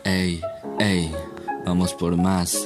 Ey, ey, vamos por más.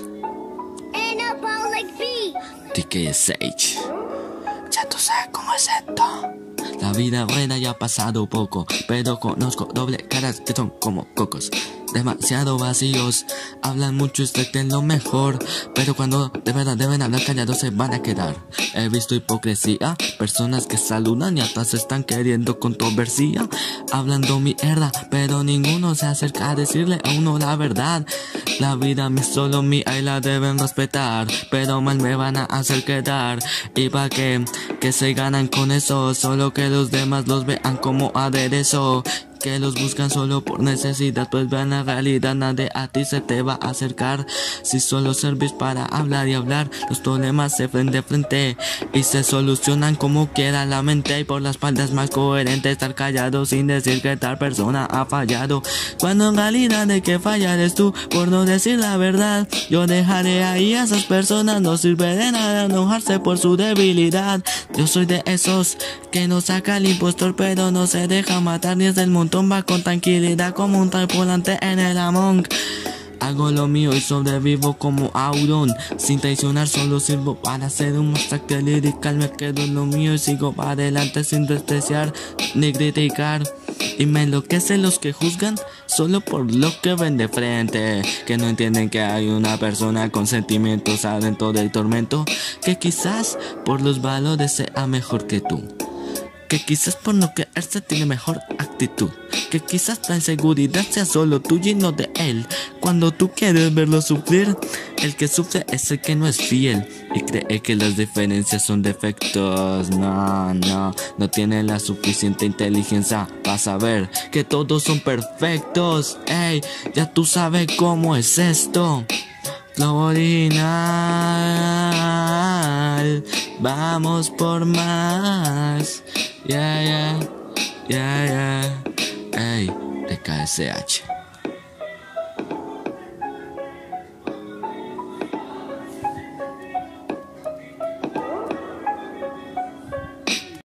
TKSH. Ya tú sabes cómo es esto. La vida buena ya ha pasado poco, pero conozco doble caras que son como cocos. Demasiado vacíos, hablan mucho y se creen lo mejor, pero cuando de verdad deben hablar callados se van a quedar. He visto hipocresía, personas que saludan y hasta se están queriendo controversia, hablando mierda, pero ninguno se acerca a decirle a uno la verdad. La vida es solo mía y la deben respetar, pero mal me van a hacer quedar. ¿Y pa' qué? Que se ganan con eso, solo que los demás los vean como aderezo. Que los buscan solo por necesidad, pues vean la realidad, nadie a ti se te va a acercar. Si solo servís para hablar y hablar, los problemas se ven de frente y se solucionan como quiera la mente. Y por la espalda es más coherente estar callado sin decir que tal persona ha fallado, cuando en realidad de que fallar es tú por no decir la verdad. Yo dejaré ahí a esas personas, no sirve de nada enojarse por su debilidad. Yo soy de esos que no saca el impostor pero no se deja matar ni es del montón. Va con tranquilidad como un tripulante en el Among. Hago lo mío y sobrevivo como Auron. Sin traicionar solo sirvo para ser un masacre lirical. Me quedo en lo mío y sigo para adelante sin despreciar ni criticar. Y me enloquecen los que juzgan solo por lo que ven de frente, que no entienden que hay una persona con sentimientos adentro del tormento, que quizás por los valores sea mejor que tú, que quizás por no quererse tiene mejor actitud, que quizás la inseguridad sea solo tuya y no de él. Cuando tú quieres verlo sufrir, el que sufre es el que no es fiel y cree que las diferencias son defectos. No tiene la suficiente inteligencia para saber que todos son perfectos. Ey, ya tú sabes cómo es esto. Lo original, vamos por más. Yeah. Ey, TKSH.